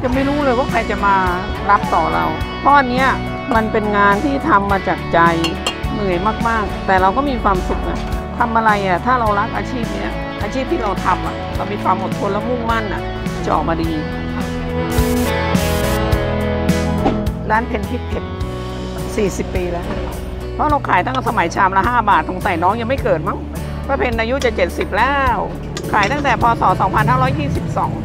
จะไม่รู้เลยว่าใครจะมารับต่อเราเพราะอันเนี้ยมันเป็นงานที่ทำมาจากใจเหนื่อยมากๆแต่เราก็มีความสุขนะทำอะไรอ่ะถ้าเรารักอาชีพนี้อาชีพที่เราทำอ่ะเรามีความอดทนและมุ่งมั่นอ่ะจะออกมาดีร้านเพนพริกเผ็ด40 ปีแล้วเพราะเราขายตั้งแต่สมัยชามละ5 บาทสงสัยน้องยังไม่เกิดมั้งป้าเพนอายุจะ70แล้วขายตั้งแต่พศ2522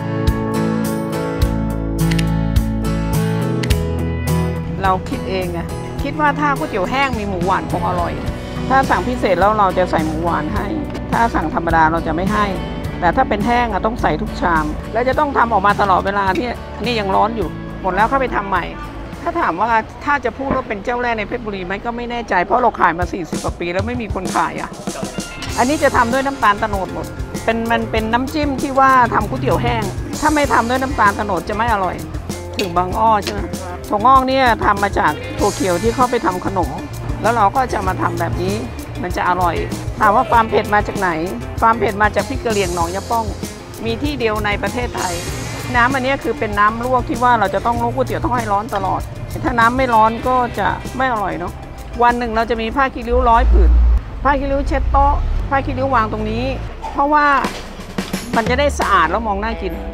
เราคิดเองอะคิดว่าถ้าก๋วยเตี๋ยวแห้งมีหมูหวานคงอร่อยถ้าสั่งพิเศษแล้วเราจะใส่หมูหวานให้ถ้าสั่งธรรมดาเราจะไม่ให้แต่ถ้าเป็นแห้งอะต้องใส่ทุกชามแล้วจะต้องทำออกมาตลอดเวลาที่นี่ยังร้อนอยู่หมดแล้วเข้าไปทำใหม่ถ้าถามว่าถ้าจะพูดว่าเป็นเจ้าแรกในเพชรบุรีไหมก็ไม่แน่ใจเพราะเราขายมา40 กว่าปีแล้วไม่มีคนขายอ่ะอันนี้จะทำด้วยน้ำตาลโตนดหมดมันเป็นน้ำจิ้มที่ว่าทำก๋วยเตี๋ยวแห้งถ้าไม่ทำด้วยน้ำตาลโตนดจะไม่อร่อยถึงบางอ้อใช่ไหมถั่วงอกเนี่ยทำมาจากถั่วเขียวที่เข้าไปทำขนมแล้วเราก็จะมาทำแบบนี้มันจะอร่อยถามว่าความเผ็ดมาจากไหนความเผ็ดมาจากพริกกะเหรี่ยงหนองยะป้องมีที่เดียวในประเทศไทยน้ำอันนี้คือเป็นน้ำลวกที่ว่าเราจะต้องลวกก๋วยเตี๋ยวต้องให้ร้อนตลอดถ้าน้ำไม่ร้อนก็จะไม่อร่อยเนาะวันหนึ่งเราจะมีผ้าคีริ้ว100 ผืนผ้าคีริ้วเช็ดโต๊ะผ้าคีริ้ววางตรงนี้เพราะว่ามันจะได้สะอาดแล้วมองน่ากิน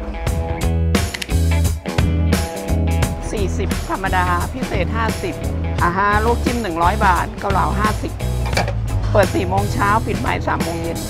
40ธรรมดาพิเศษ50อาหารลูกจิ้ม100 บาทเกาเหลา50เปิด4 โมงเช้าปิดบ่าย3 โมงเย็น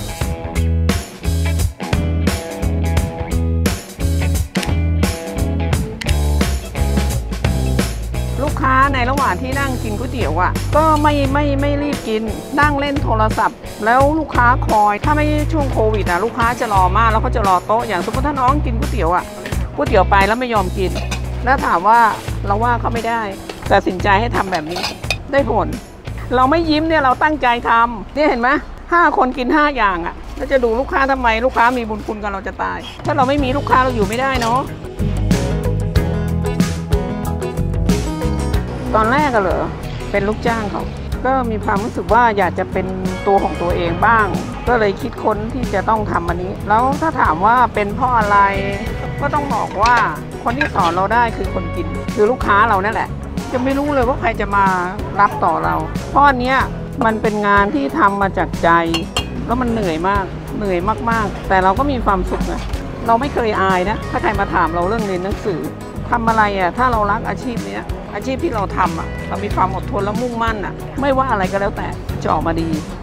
ลูกค้าในระหว่างที่นั่งกินก๋วยเตี๋ยวอ่ะก็ไม่รีบกินนั่งเล่นโทรศัพท์แล้วลูกค้าคอยถ้าไม่ช่วงโควิดอ่ะลูกค้าจะรอมากแล้วก็จะรอโต๊ะอย่างสมมติถ้าน้องกินก๋วยเตี๋ยวอ่ะก๋วยเตี๋ยวไปแล้วไม่ยอมกินแล้วถามว่าเราว่าเขาไม่ได้ตัดสินใจให้ทำแบบนี้ได้ผลเราไม่ยิ้มเนี่ยเราตั้งใจทำเนี่ยเห็นไหม5 คนกิน5 อย่างอ่ะแล้วจะดูลูกค้าทำไมลูกค้ามีบุญคุณกับเราจะตายถ้าเราไม่มีลูกค้าเราอยู่ไม่ได้เนาะตอนแรกก็เหรอเป็นลูกจ้างเขาก็มีความรู้สึกว่าอยากจะเป็นตัวของตัวเองบ้างก็เลยคิดค้นที่จะต้องทำอันนี้แล้วถ้าถามว่าเป็นเพราะอะไรก็ต้องบอกว่าคนที่สอนเราได้คือคนกินคือลูกค้าเรานั่นแหละจะไม่รู้เลยว่าใครจะมารับต่อเราเพราะอันเนี้ยมันเป็นงานที่ทำมาจากใจแล้วมันเหนื่อยมากแต่เราก็มีความสุขนะเราไม่เคยอายนะถ้าใครมาถามเราเรื่องเรียนหนังสือทำอะไรอ่ะถ้าเรารักอาชีพนี้อาชีพที่เราทำอ่ะเรามีความอดทนและมุ่งมั่นอ่ะไม่ว่าอะไรก็แล้วแต่จะออกมาดี